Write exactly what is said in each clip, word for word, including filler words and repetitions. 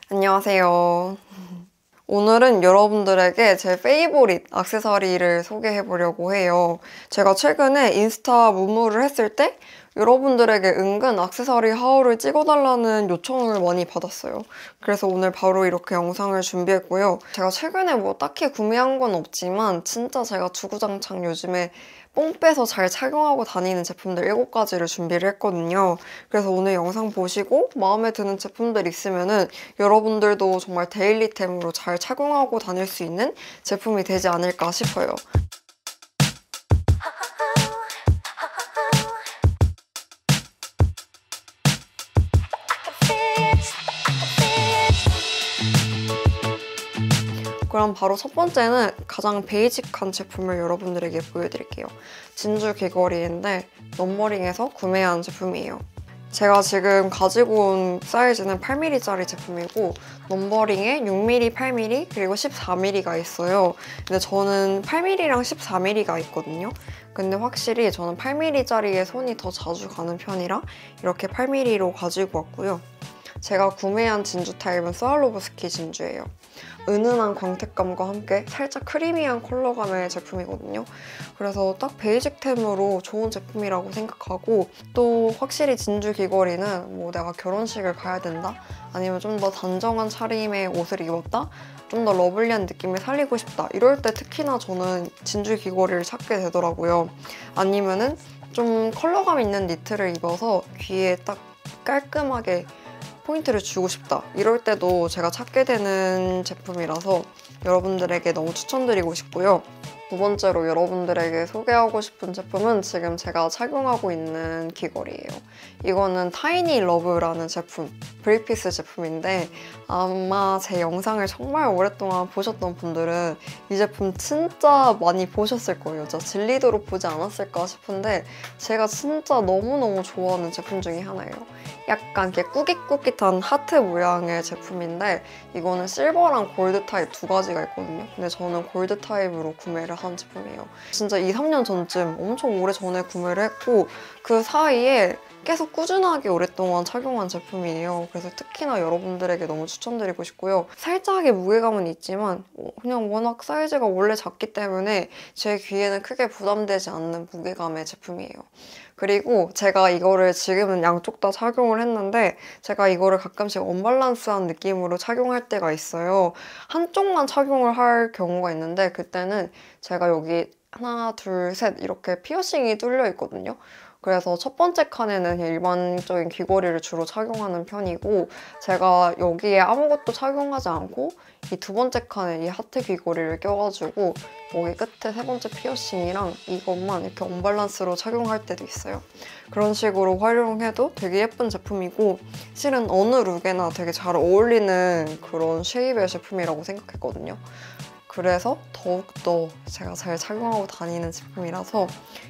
안녕하세요. 오늘은 여러분들에게 제 페이보릿 액세서리를 소개해보려고 해요. 제가 최근에 인스타 무무를 했을 때 여러분들에게 은근 액세서리 하울을 찍어달라는 요청을 많이 받았어요. 그래서 오늘 바로 이렇게 영상을 준비했고요. 제가 최근에 뭐 딱히 구매한 건 없지만 진짜 제가 주구장창 요즘에 뽕 빼서 잘 착용하고 다니는 제품들 일곱 가지를 준비를 했거든요. 그래서 오늘 영상 보시고 마음에 드는 제품들 있으면은 여러분들도 정말 데일리템으로 잘 착용하고 다닐 수 있는 제품이 되지 않을까 싶어요. 그럼 바로 첫 번째는 가장 베이직한 제품을 여러분들에게 보여드릴게요. 진주 귀걸이인데 넘버링에서 구매한 제품이에요. 제가 지금 가지고 온 사이즈는 팔 밀리미터짜리 제품이고 넘버링에 육 밀리미터, 팔 밀리미터, 그리고 십사 밀리미터가 있어요. 근데 저는 팔 밀리미터랑 십사 밀리미터가 있거든요. 근데 확실히 저는 팔 밀리미터짜리에 손이 더 자주 가는 편이라 이렇게 팔 밀리미터로 가지고 왔고요. 제가 구매한 진주 타입은 스왈로브스키 진주예요. 은은한 광택감과 함께 살짝 크리미한 컬러감의 제품이거든요. 그래서 딱 베이직템으로 좋은 제품이라고 생각하고, 또 확실히 진주 귀걸이는 뭐 내가 결혼식을 가야 된다? 아니면 좀 더 단정한 차림의 옷을 입었다? 좀 더 러블리한 느낌을 살리고 싶다. 이럴 때 특히나 저는 진주 귀걸이를 찾게 되더라고요. 아니면은 좀 컬러감 있는 니트를 입어서 귀에 딱 깔끔하게 포인트를 주고 싶다. 이럴 때도 제가 찾게 되는 제품이라서 여러분들에게 너무 추천드리고 싶고요. 두 번째로 여러분들에게 소개하고 싶은 제품은 지금 제가 착용하고 있는 귀걸이에요. 이거는 타이니 러브라는 제품, 브리피스 제품인데 아마 제 영상을 정말 오랫동안 보셨던 분들은 이 제품 진짜 많이 보셨을 거예요. 진짜 질리도록 보지 않았을까 싶은데 제가 진짜 너무너무 좋아하는 제품 중에 하나예요. 약간 이렇게 꾸깃꾸깃한 하트 모양의 제품인데 이거는 실버랑 골드 타입 두 가지가 있거든요. 근데 저는 골드 타입으로 구매를 한 제품이에요. 진짜 이, 삼 년 전쯤 엄청 오래 전에 구매를 했고 그 사이에 계속 꾸준하게 오랫동안 착용한 제품이에요. 그래서 특히나 여러분들에게 너무 추천드리고 싶고요. 살짝의 무게감은 있지만 그냥 워낙 사이즈가 원래 작기 때문에 제 귀에는 크게 부담되지 않는 무게감의 제품이에요. 그리고 제가 이거를 지금은 양쪽 다 착용을 했는데 제가 이거를 가끔씩 언밸런스한 느낌으로 착용할 때가 있어요. 한쪽만 착용을 할 경우가 있는데 그때는 제가 여기 하나, 둘, 셋 이렇게 피어싱이 뚫려 있거든요. 그래서 첫 번째 칸에는 일반적인 귀걸이를 주로 착용하는 편이고 제가 여기에 아무것도 착용하지 않고 이 두 번째 칸에 이 하트 귀걸이를 껴가지고 여기 끝에 세 번째 피어싱이랑 이것만 이렇게 언밸런스로 착용할 때도 있어요. 그런 식으로 활용해도 되게 예쁜 제품이고 실은 어느 룩에나 되게 잘 어울리는 그런 쉐입의 제품이라고 생각했거든요. 그래서 더욱더 제가 잘 착용하고 다니는 제품이라서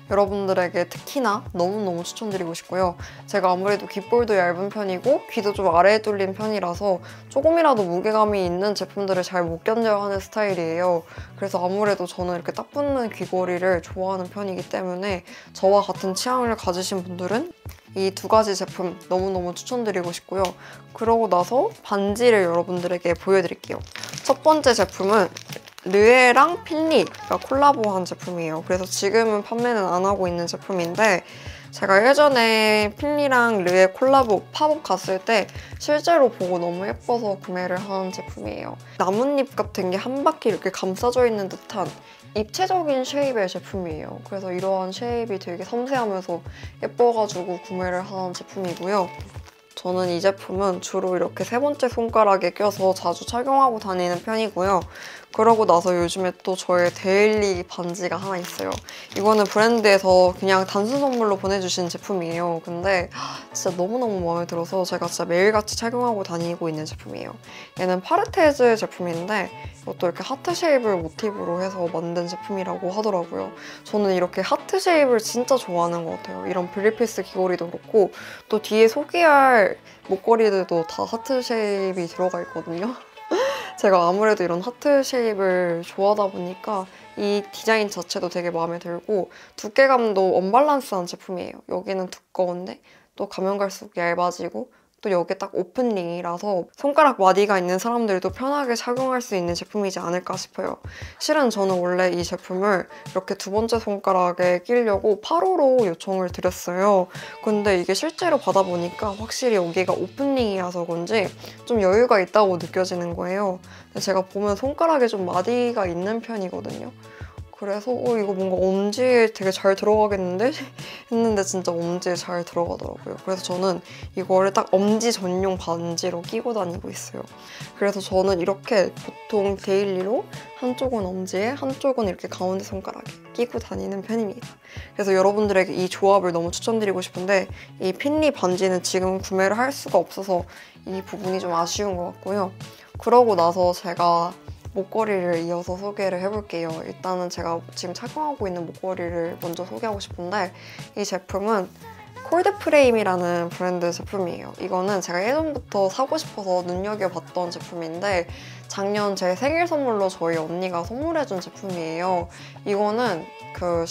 여러분들에게 특히나 너무너무 추천드리고 싶고요. 제가 아무래도 귓볼도 얇은 편이고 귀도 좀 아래에 뚫린 편이라서 조금이라도 무게감이 있는 제품들을 잘 못 견뎌야 하는 스타일이에요. 그래서 아무래도 저는 이렇게 딱 붙는 귀걸이를 좋아하는 편이기 때문에 저와 같은 취향을 가지신 분들은 이 두 가지 제품 너무너무 추천드리고 싶고요. 그러고 나서 반지를 여러분들에게 보여드릴게요. 첫 번째 제품은 르에랑 필리가 콜라보한 제품이에요. 그래서 지금은 판매는 안 하고 있는 제품인데 제가 예전에 필리랑 르에 콜라보 팝업 갔을 때 실제로 보고 너무 예뻐서 구매를 한 제품이에요. 나뭇잎 같은 게 한 바퀴 이렇게 감싸져 있는 듯한 입체적인 쉐입의 제품이에요. 그래서 이러한 쉐입이 되게 섬세하면서 예뻐가지고 구매를 한 제품이고요. 저는 이 제품은 주로 이렇게 세 번째 손가락에 껴서 자주 착용하고 다니는 편이고요. 그러고 나서 요즘에 또 저의 데일리 반지가 하나 있어요. 이거는 브랜드에서 그냥 단순 선물로 보내주신 제품이에요. 근데 진짜 너무너무 마음에 들어서 제가 진짜 매일같이 착용하고 다니고 있는 제품이에요. 얘는 파르테즈 제품인데 이것도 이렇게 하트 쉐입을 모티브로 해서 만든 제품이라고 하더라고요. 저는 이렇게 하트 쉐입을 진짜 좋아하는 것 같아요. 이런 블리피스 귀걸이도 그렇고 또 뒤에 소개할 목걸이들도 다 하트 쉐입이 들어가 있거든요. 제가 아무래도 이런 하트 쉐입을 좋아하다 보니까 이 디자인 자체도 되게 마음에 들고 두께감도 언밸런스한 제품이에요. 여기는 두꺼운데 또 가면 갈수록 얇아지고 또 여기 딱 오픈링이라서 손가락 마디가 있는 사람들도 편하게 착용할 수 있는 제품이지 않을까 싶어요. 실은 저는 원래 이 제품을 이렇게 두 번째 손가락에 끼려고 팔 호로 요청을 드렸어요. 근데 이게 실제로 받아보니까 확실히 여기가 오픈링이라서 그런지 좀 여유가 있다고 느껴지는 거예요. 근데 제가 보면 손가락에 좀 마디가 있는 편이거든요. 그래서 어, 이거 뭔가 엄지에 되게 잘 들어가겠는데? 했는데 진짜 엄지에 잘 들어가더라고요. 그래서 저는 이거를 딱 엄지 전용 반지로 끼고 다니고 있어요. 그래서 저는 이렇게 보통 데일리로 한쪽은 엄지에 한쪽은 이렇게 가운데 손가락에 끼고 다니는 편입니다. 그래서 여러분들에게 이 조합을 너무 추천드리고 싶은데 이 핀리 반지는 지금 구매를 할 수가 없어서 이 부분이 좀 아쉬운 것 같고요. 그러고 나서 제가 목걸이를 이어서 소개를 해볼게요. 일단은 제가 지금 착용하고 있는 목걸이를 먼저 소개하고 싶은데 이 제품은 콜드프레임이라는 브랜드 제품이에요. 이거는 제가 예전부터 사고 싶어서 눈여겨봤던 제품인데 작년 제 생일 선물로 저희 언니가 선물해준 제품이에요. 이거는 그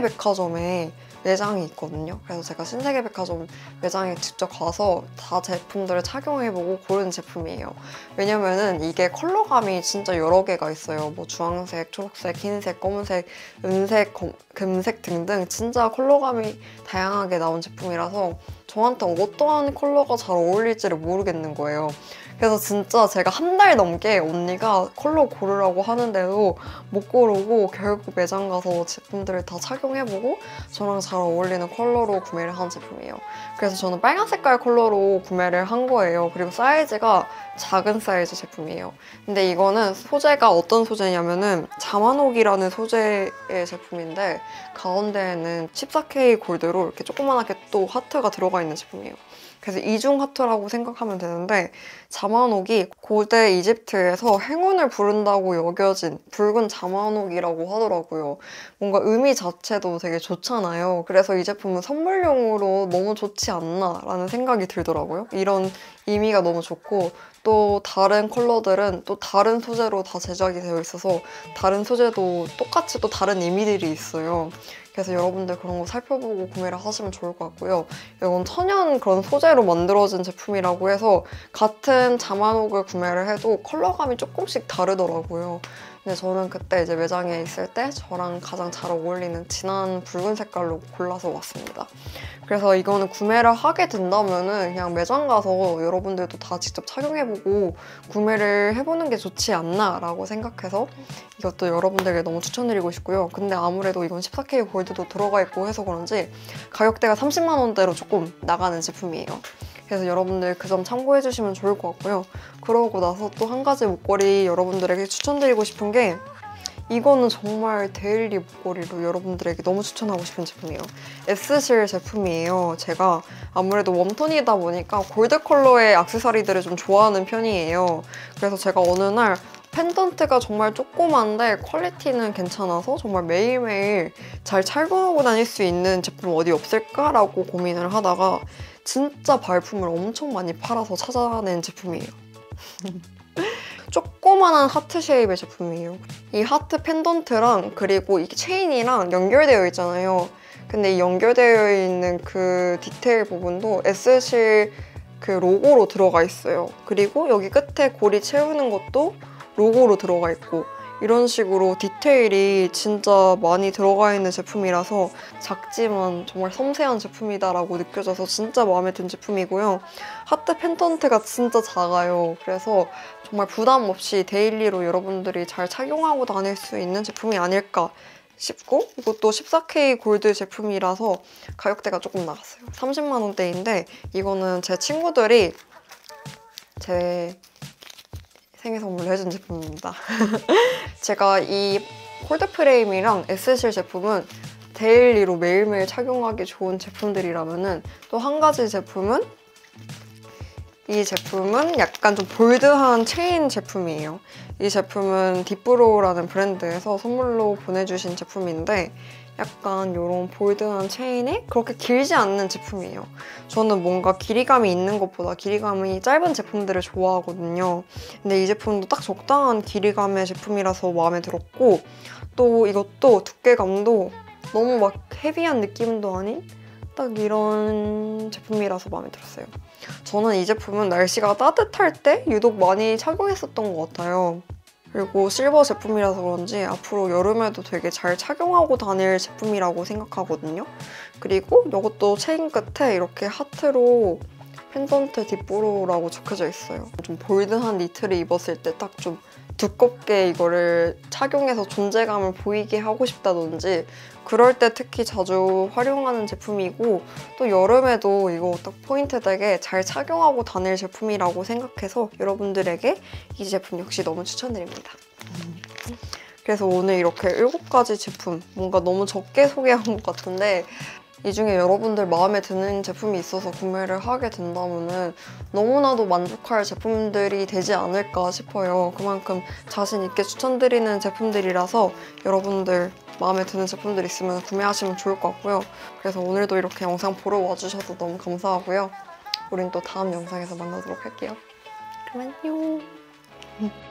신세계백화점에 매장이 있거든요. 그래서 제가 신세계백화점 매장에 직접 가서 다 제품들을 착용해보고 고른 제품이에요. 왜냐면은 이게 컬러감이 진짜 여러 개가 있어요. 뭐 주황색, 초록색, 흰색, 검은색, 은색, 검, 금색 등등 진짜 컬러감이 다양하게 나온 제품이라서 저한테 어떠한 컬러가 잘 어울릴지를 모르겠는 거예요. 그래서 진짜 제가 한 달 넘게 언니가 컬러 고르라고 하는데도 못 고르고 결국 매장 가서 제품들을 다 착용해보고 저랑 잘 어울리는 컬러로 구매를 한 제품이에요. 그래서 저는 빨간 색깔 컬러로 구매를 한 거예요. 그리고 사이즈가 작은 사이즈 제품이에요. 근데 이거는 소재가 어떤 소재냐면은 자만옥이라는 소재의 제품인데 가운데에는 십사 케이 골드로 이렇게 조그만하게 또 하트가 들어가 있는 제품이에요. 그래서 이중 하트라고 생각하면 되는데 자만옥이 고대 이집트에서 행운을 부른다고 여겨진 붉은 자만옥이라고 하더라고요. 뭔가 의미 자체도 되게 좋잖아요. 그래서 이 제품은 선물용으로 너무 좋지 않나 라는 생각이 들더라고요. 이런 의미가 너무 좋고 또 다른 컬러들은 또 다른 소재로 다 제작이 되어 있어서 다른 소재도 똑같이 또 다른 의미들이 있어요. 그래서 여러분들 그런 거 살펴보고 구매를 하시면 좋을 것 같고요. 이건 천연 그런 소재로 만들어진 제품이라고 해서 같은 자만옥을 구매를 해도 컬러감이 조금씩 다르더라고요. 근데 저는 그때 이제 매장에 있을 때 저랑 가장 잘 어울리는 진한 붉은 색깔로 골라서 왔습니다. 그래서 이거는 구매를 하게 된다면은 그냥 매장 가서 여러분들도 다 직접 착용해보고 구매를 해보는 게 좋지 않나 라고 생각해서 이것도 여러분들에게 너무 추천드리고 싶고요. 근데 아무래도 이건 십사 케이 골드도 들어가 있고 해서 그런지 가격대가 삼십만 원대로 조금 나가는 제품이에요. 그래서 여러분들 그 점 참고해주시면 좋을 것 같고요. 그러고 나서 또 한 가지 목걸이 여러분들에게 추천드리고 싶은 게 이거는 정말 데일리 목걸이로 여러분들에게 너무 추천하고 싶은 제품이에요. 에스실 제품이에요. 제가 아무래도 웜톤이다 보니까 골드 컬러의 액세서리들을 좀 좋아하는 편이에요. 그래서 제가 어느 날 펜던트가 정말 조그만데 퀄리티는 괜찮아서 정말 매일매일 잘 착용하고 다닐 수 있는 제품 어디 없을까라고 고민을 하다가 진짜 발품을 엄청 많이 팔아서 찾아낸 제품이에요. 조그만한 하트 쉐입의 제품이에요. 이 하트 펜던트랑 그리고 이 체인이랑 연결되어 있잖아요. 근데 이 연결되어 있는 그 디테일 부분도 에스실 그 로고로 들어가 있어요. 그리고 여기 끝에 고리 채우는 것도 로고로 들어가 있고 이런 식으로 디테일이 진짜 많이 들어가 있는 제품이라서 작지만 정말 섬세한 제품이다라고 느껴져서 진짜 마음에 든 제품이고요. 하트 펜던트가 진짜 작아요. 그래서 정말 부담 없이 데일리로 여러분들이 잘 착용하고 다닐 수 있는 제품이 아닐까 싶고 이것도 십사 케이 골드 제품이라서 가격대가 조금 나갔어요. 삼십만 원대인데 이거는 제 친구들이 제 생일 선물로 해준 제품입니다. 제가 이 콜드 프레임이랑 에스실 제품은 데일리로 매일매일 착용하기 좋은 제품들이라면은 또 한 가지 제품은 이 제품은 약간 좀 볼드한 체인 제품이에요. 이 제품은 딥브로우라는 브랜드에서 선물로 보내주신 제품인데 약간 이런 볼드한 체인이 그렇게 길지 않는 제품이에요. 저는 뭔가 길이감이 있는 것보다 길이감이 짧은 제품들을 좋아하거든요. 근데 이 제품도 딱 적당한 길이감의 제품이라서 마음에 들었고 또 이것도 두께감도 너무 막 헤비한 느낌도 아닌 딱 이런 제품이라서 마음에 들었어요. 저는 이 제품은 날씨가 따뜻할 때 유독 많이 착용했었던 것 같아요. 그리고 실버 제품이라서 그런지 앞으로 여름에도 되게 잘 착용하고 다닐 제품이라고 생각하거든요. 그리고 이것도 체인 끝에 이렇게 하트로 펜던트 딥브로우라고 적혀져 있어요. 좀 볼드한 니트를 입었을 때 딱 좀 두껍게 이거를 착용해서 존재감을 보이게 하고 싶다든지 그럴 때 특히 자주 활용하는 제품이고 또 여름에도 이거 딱 포인트 되게 잘 착용하고 다닐 제품이라고 생각해서 여러분들에게 이 제품 역시 너무 추천드립니다. 그래서 오늘 이렇게 일곱 가지 제품 뭔가 너무 적게 소개한 것 같은데 이 중에 여러분들 마음에 드는 제품이 있어서 구매를 하게 된다면 너무나도 만족할 제품들이 되지 않을까 싶어요. 그만큼 자신 있게 추천드리는 제품들이라서 여러분들 마음에 드는 제품들 있으면 구매하시면 좋을 것 같고요. 그래서 오늘도 이렇게 영상 보러 와주셔서 너무 감사하고요. 우린 또 다음 영상에서 만나도록 할게요. 그럼 안녕!